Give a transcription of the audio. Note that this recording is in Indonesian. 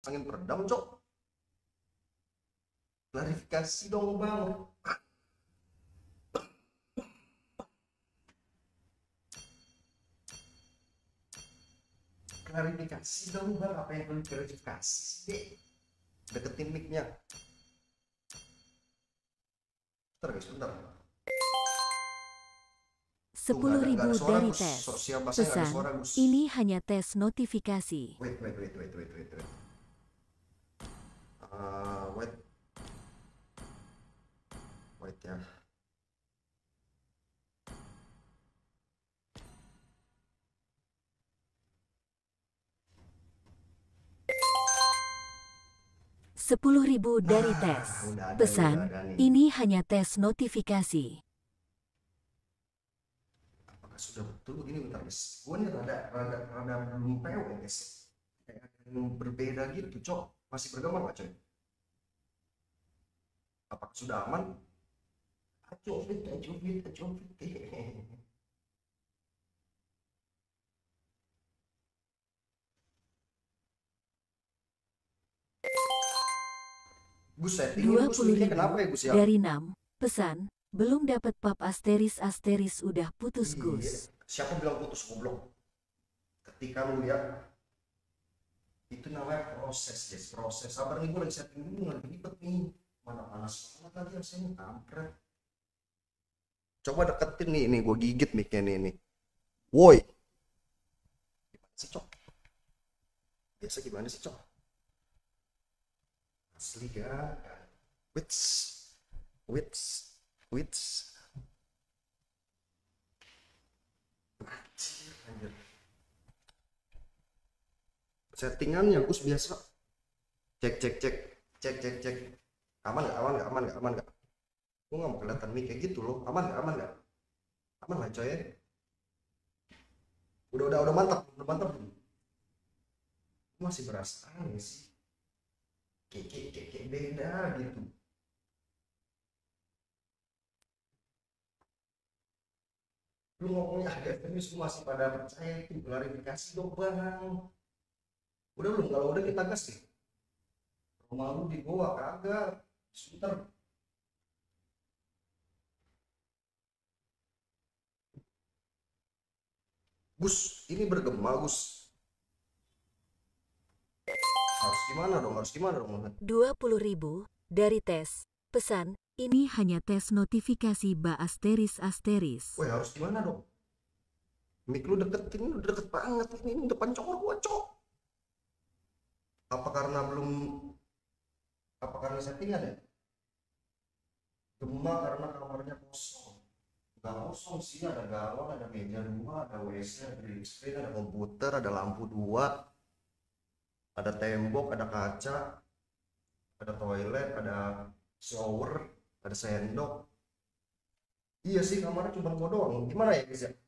Angin peredam, cok. Klarifikasi dong, Bang. Klarifikasi dong, Bang. Apa yang perlu klarifikasi sih? Deketin mic-nya. Bentar, guys, bentar. Tuh, nggak ada, 10.000 suara, dari Gus. tes. Sosial bahasa nggak ada Pesan, suara, Gus. ini hanya tes notifikasi. Wait. Wait. Wait ya. Sepuluh ribu dari Nah, tes. udah ada, Pesan, udah ada nih. ini hanya tes notifikasi. Apakah sudah betul begini? Bentar, guys. Gue nih rada belum PW, guys. Kayak berbeda gitu, cok. Masih bergema nggak, coy? Apakah sudah aman? Acovit. 20 linknya ribu kenapa ya, Gus ya? dari 6. Pesan, belum dapat pap asteris udah putus Iya, Gus. siapa bilang putus, goblok? Ketika lu lihat itu namanya proses, guys, proses. Sabar nih, gue lagi setting dulu, lagi ribet nih. Mana panas banget lagi rasanya, kampret. Coba deketin nih, gue gigit mic-nya nih. Woi, gimana sih, cok? Biasa gimana sih, cok? Asli gak? Wits, wits, wits. Anjir. Settingannya Gus biasa. Cek. Aman nggak? Gue nggak mau kelihatan mic kayak gitu loh. Aman nggak? Aman lah, coy. Udah mantap. Masih berasa aneh sih. Kayak beda gitu. Lu ngomongnya agak serius, lu masih pada percaya itu. Klarifikasi dong, Bang. Udah belum? Kalau udah kita gas nih. Rumah lu di bawah kagak? Sebentar. Gus, ini bergema, Gus. Harus gimana dong? 20 ribu dari tes. Pesan, ini hanya tes notifikasi ba asteris. Woi, harus gimana dong? Mic lu deketin, lu deket banget. Ini depan cowok gua, cok. Apa karena belum, apa karena settingan ya? Gema karena kamarnya kosong. Gak kosong sih, ada galon, ada meja dua, ada WC, ada green screen, ada komputer, ada lampu dua, ada tembok, ada kaca, ada toilet, ada shower, ada sendok. Iya sih, kamarnya cuma gua doang. Gimana ya, guys ya?